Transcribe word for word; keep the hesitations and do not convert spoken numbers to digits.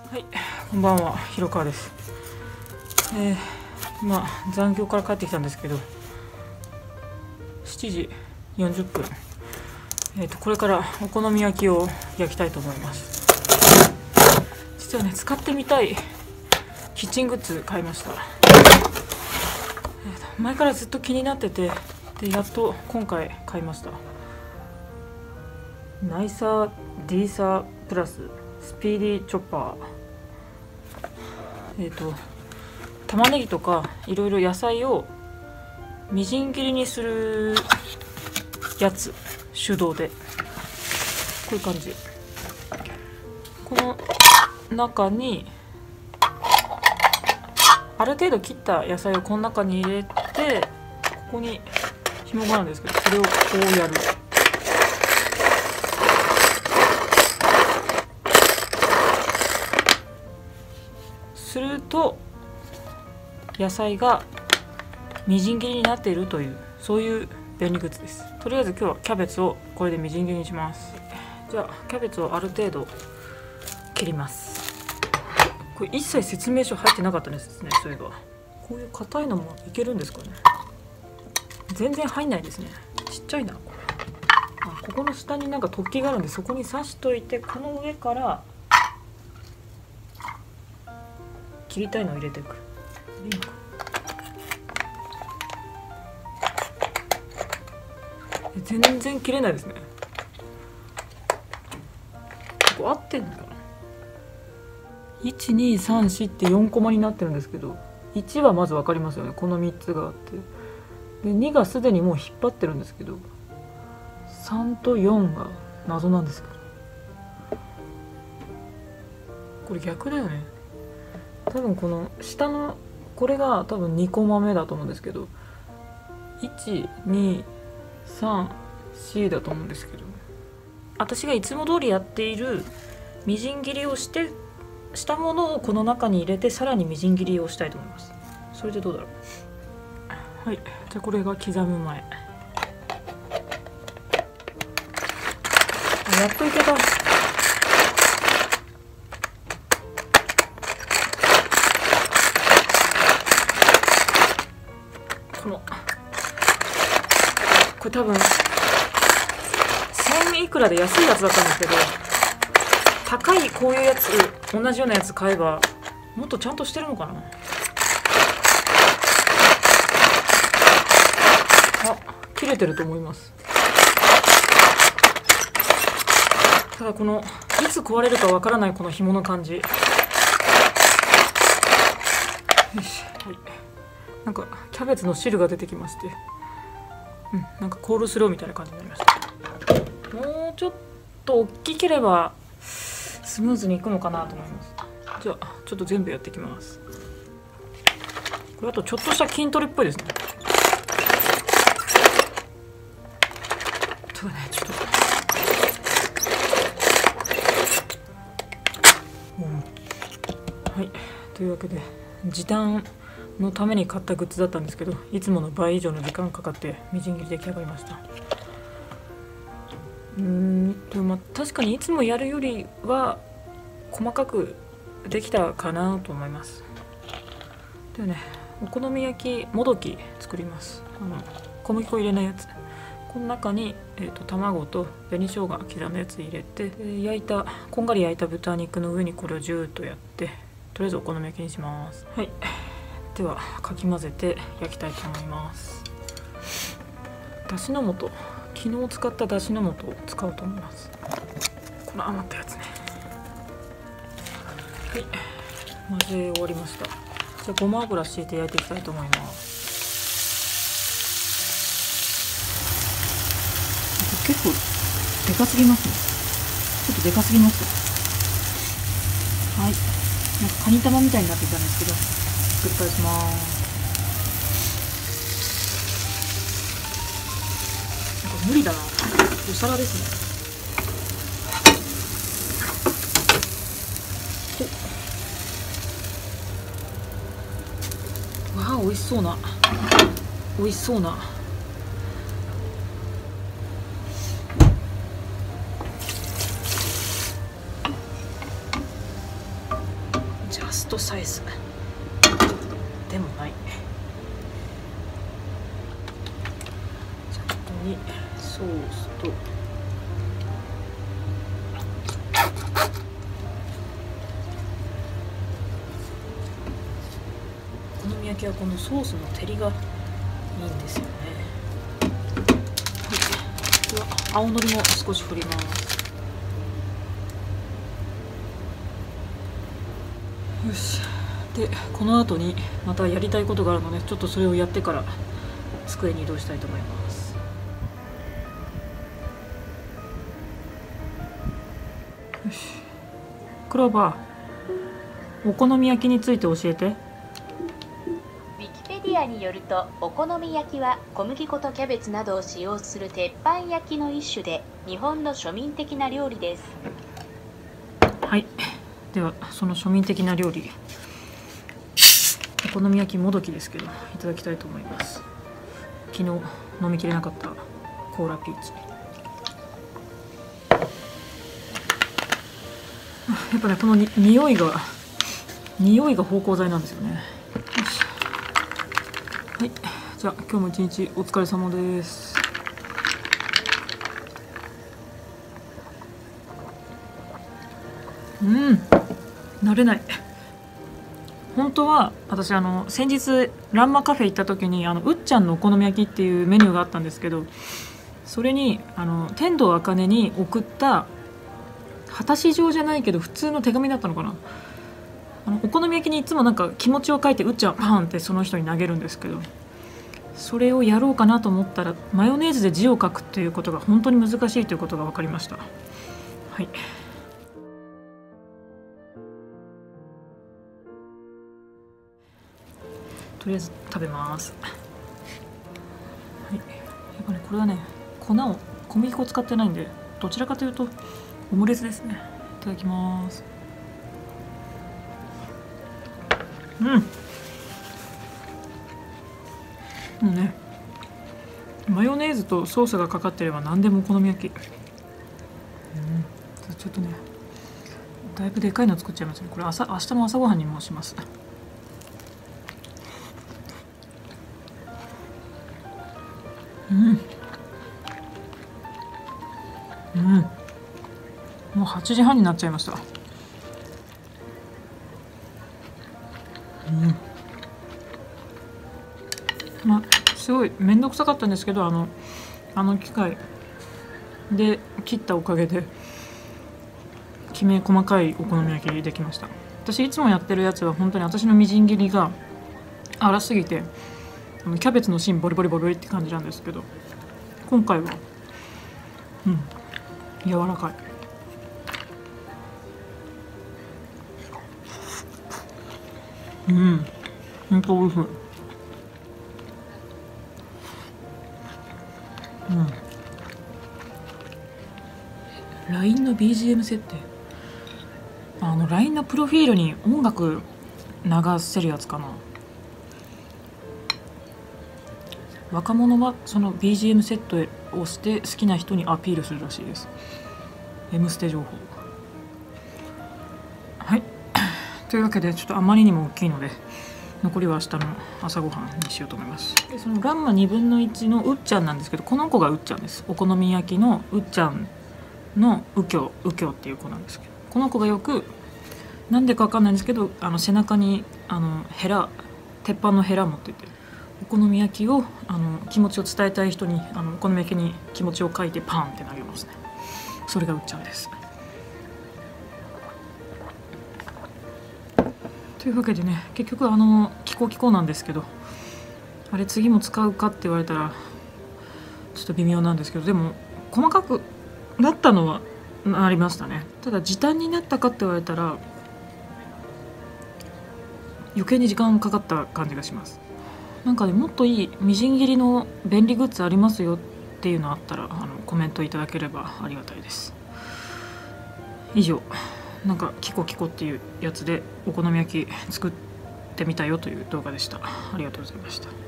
はい、こんばんは、広川です。えー、今残業から帰ってきたんですけど、しちじよんじゅっぷん。えっとこれからお好み焼きを焼きたいと思います。実はね、使ってみたいキッチングッズ買いました。えー、と前からずっと気になってて、でやっと今回買いました。ナイサー D サープラススピーディーチョッパー。えっと玉ねぎとかいろいろ野菜をみじん切りにするやつ、手動でこういう感じ。この中にある程度切った野菜をこの中に入れて、ここに紐があるんですけど、それをこうやる。すると野菜がみじん切りになっているという、そういう便利グッズです。とりあえず今日はキャベツをこれでみじん切りにします。じゃあキャベツをある程度切ります。これ一切説明書入ってなかったですね。そういえばこういう硬いのもいけるんですかね。全然入んないですね。ちっちゃいなこれ。あ、ここの下になんか突起があるんで、そこに刺しといて、この上から切りたいのを入れていく。いいのか。全然切れないですね。ここ合ってんのかな。いちにさんしってよんコマになってるんですけど、いちはまず分かりますよね。このみっつがあって、でにがすでにもう引っ張ってるんですけど、さんとよんが謎なんですけど、これ逆だよね。多分この下のこれが多分にコマ目だと思うんですけど、いちにさんしだと思うんですけど、私がいつも通りやっているみじん切りをしてしたものをこの中に入れて、さらにみじん切りをしたいと思います。それでどうだろう。はい、じゃあこれが刻む前。やっといけた。このこれ多分せんいくらで安いやつだったんですけど、高いこういうやつ、同じようなやつ買えばもっとちゃんとしてるのかな。あ、切れてると思います。ただこのいつ壊れるかわからないこの紐の感じ。よし、はい、なんかキャベツの汁が出てきまして、うん、なんかコールスローみたいな感じになりました。もうちょっと大きければスムーズにいくのかなと思います。じゃあちょっと全部やっていきます。これあとちょっとした筋トレっぽいですね。そうね、ちょっとはい、というわけで時短のために買ったグッズだったんですけど、いつもの倍以上の時間かかってみじん切り出来上がりました。うーんとまあ確かにいつもやるよりは細かくできたかなと思います。ではね、お好み焼きもどき作ります。あの小麦粉入れないやつ。この中に、えー、と卵と紅生姜刻んだやつ入れて、焼いたこんがり焼いた豚肉の上にこれをジューッとやって、とりあえずお好み焼きにします。はい、ではかき混ぜて焼きたいと思います。だしの素、昨日使っただしの素を使おうと思います。この余ったやつね。はい、混ぜ終わりました。じゃあごま油敷いて焼いていきたいと思います。結構でかすぎますね。ちょっとでかすぎますか。はい、なんかカニ玉みたいになってたんですけど、ひっくり返します。なんか無理だな、お皿ですね。わあ、美味しそうな美味しそうなジャストサイズでもない。じゃあここにソースとお好み焼きはこのソースの照りがいいんですよね。はい、では青のりも少し振ります。よし。でこの後にまたやりたいことがあるので、ちょっとそれをやってから机に移動したいと思います。よし。クローバー、お好み焼きについて教えて。 ウィキペディアによると、お好み焼きは小麦粉とキャベツなどを使用する鉄板焼きの一種で、日本の庶民的な料理です。 はい、ではその庶民的な料理、お好み焼きもどきですけど、いただきたいと思います。昨日飲みきれなかったコーラピーチ。やっぱね、このに匂いが匂いが芳香剤なんですよね。よし。はい、じゃあ今日も一日お疲れ様です。うん、慣れない。本当は私あの先日ランマカフェ行った時にあのうっちゃんのお好み焼きっていうメニューがあったんですけど、それにあの天童茜に送った果たし状じゃないけど普通の手紙だったのかな。あのお好み焼きにいつもなんか気持ちを書いてうっちゃんパーンってその人に投げるんですけど、それをやろうかなと思ったらマヨネーズで字を書くっていうことが本当に難しいということが分かりました。はい。とりあえず食べます。はい、やっぱねこれはね粉を小麦粉を使ってないんで、どちらかというとオムレツですね。いただきます。うん。もうね、マヨネーズとソースがかかってれば何でもお好み焼き。うん、ちょっとねだいぶでかいの作っちゃいますね。これ朝明日の朝ごはんにもします。うん、うん、もうはちじはんになっちゃいました。うん、まあすごい面倒くさかったんですけど、あのあの機械で切ったおかげできめ細かいお好み焼きできました。私いつもやってるやつは本当に私のみじん切りが粗すぎてキャベツの芯ボリボリボリって感じなんですけど、今回はうん柔らかい。うん本当おいしい。うん、ライン の ビージーエム 設定、あの ライン のプロフィールに音楽流せるやつかな。若者はその ビージーエム セットをして好きな人にアピールするらしいです。 M ステ情報。はいというわけでちょっとあまりにも大きいので残りは明日の朝ごはんにしようと思います。でそのランマにぶんのいちのうっちゃんなんですけど、この子がうっちゃんです。お好み焼きのうっちゃんのうきょううきょうっていう子なんですけど、この子がよくなんでかわかんないんですけど、あの背中にあのヘラ鉄板のヘラ持ってて、お好み焼きをあの気持ちを伝えたい人にあのお好み焼きに気持ちを書いてパンって投げますね。それがうっちゃんです。というわけでね、結局あのキコキコなんですけど、あれ次も使うかって言われたらちょっと微妙なんですけど、でも細かくなったのはなりましたね。ただ時短になったかって言われたら余計に時間かかった感じがします。なんかね、もっといいみじん切りの便利グッズありますよっていうのあったらあのコメントいただければありがたいです。以上、なんかキコキコっていうやつでお好み焼き作ってみたよという動画でした。ありがとうございました。